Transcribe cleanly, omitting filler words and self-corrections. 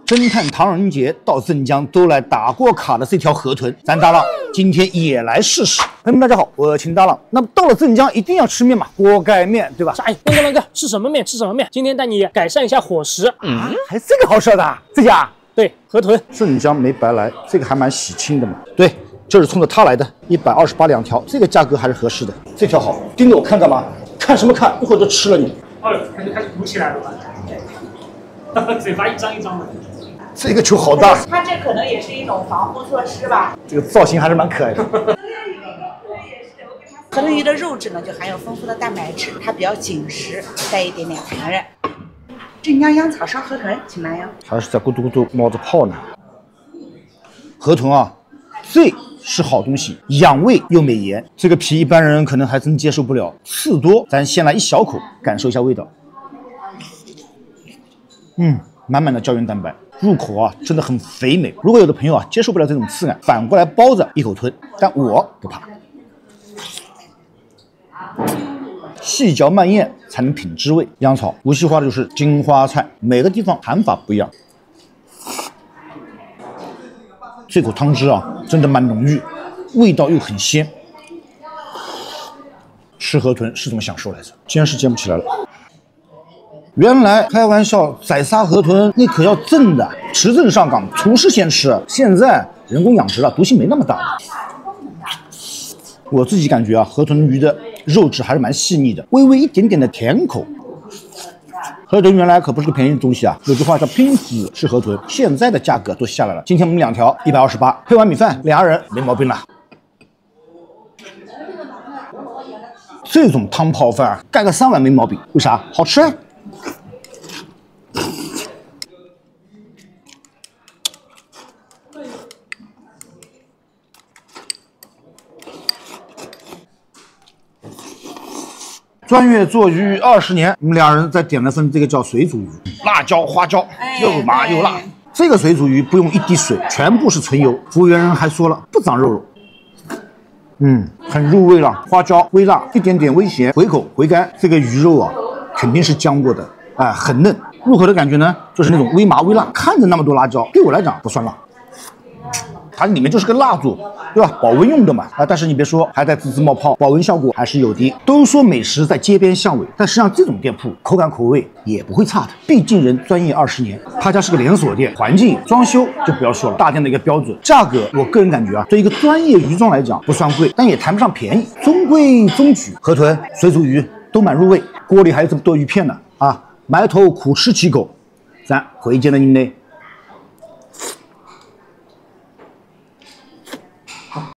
侦探唐人杰到镇江都来打过卡的这条河豚，咱大浪今天也来试试。朋友们，大家好，我秦大浪。那么到了镇江一定要吃面嘛，锅盖面对吧？ 哎，那个，吃什么面？吃什么面？今天带你改善一下伙食。 还这个好吃的，这家对河豚。 镇江没白来，这个还蛮喜庆的嘛。对，就是冲着它来的，128两条，这个价格还是合适的。这条好，盯着我看干嘛？看什么看？一会儿就吃了你。 哦，它就开始鼓起来了吧？嘴巴一张一张的。 这个球好大， 它这可能也是一种防护措施吧。 这个造型还是蛮可爱的。 河豚鱼的肉质呢，就含有丰富的蛋白质，它比较紧实，带一点点弹韧。镇江秧草烧河豚，请慢用。 还是在咕嘟咕嘟冒着泡呢。河豚啊，这是好东西，养胃又美颜。这个皮一般人可能还真接受不了，刺多，咱先来一小口，感受一下味道。满满的胶原蛋白，入口啊真的很肥美。如果有的朋友啊接受不了这种刺感，反过来包着一口吞，但我不怕。细嚼慢咽才能品滋味。秧草无锡话的就是金花菜，每个地方喊法不一样。这口汤汁啊真的蛮浓郁，味道又很鲜。吃河豚是怎么享受来着？煎是煎不起来了。原来开玩笑，宰杀河豚那可要正的，持证上岗，厨师先吃。现在人工养殖了，毒性没那么大。我自己感觉啊，河豚鱼的肉质还是蛮细腻的，微微一点点的甜口。河豚原来可不是个便宜的东西啊，有句话叫拼死吃河豚，现在的价格都下来了。今天我们2条128，配碗米饭，2人没毛病了。这种汤泡饭盖个3碗没毛病，为啥？好吃啊。专业做鱼20年，我们2人再点了份这个叫水煮鱼，辣椒花椒，又麻又辣。这个水煮鱼不用一滴水，全部是纯油。服务员人还说了，不长肉。很入味了，花椒微辣，一点点微咸，回口回甘。这个鱼肉啊，肯定是姜过的，很嫩。入口的感觉呢，就是那种微麻微辣。看着那么多辣椒，对我来讲不算辣。它里面就是个蜡烛，对吧？保温用的嘛，但是你别说，还带滋滋冒泡，保温效果还是有的。都说美食在街边巷尾，但实际上这种店铺口感口味也不会差的，毕竟人专业20年。他家是个连锁店，环境装修就不要说了，大店的一个标准。价格我个人感觉啊，对一个专业鱼庄来讲不算贵，但也谈不上便宜，中规中矩。河豚、水煮鱼都蛮入味，锅里还有这么多鱼片呢啊，埋头苦吃几口，咱回见了您嘞。